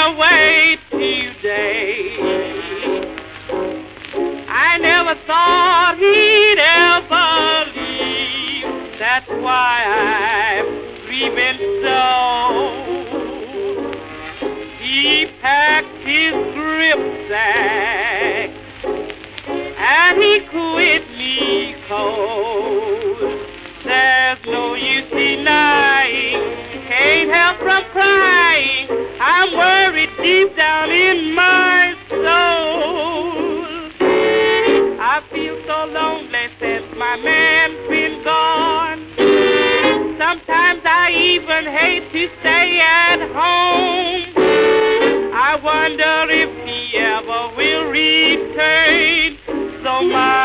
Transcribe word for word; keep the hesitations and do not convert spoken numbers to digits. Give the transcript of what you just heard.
away today. I never thought he'd ever leave. That's why I'm grieving so. He packed his gripsack and he quit me cold. There's no use denying, can't help from crying. I'm worried deep down in my soul. I feel so lonely since my man's been gone. Sometimes I even hate to stay at home. I wonder if he ever will return. So my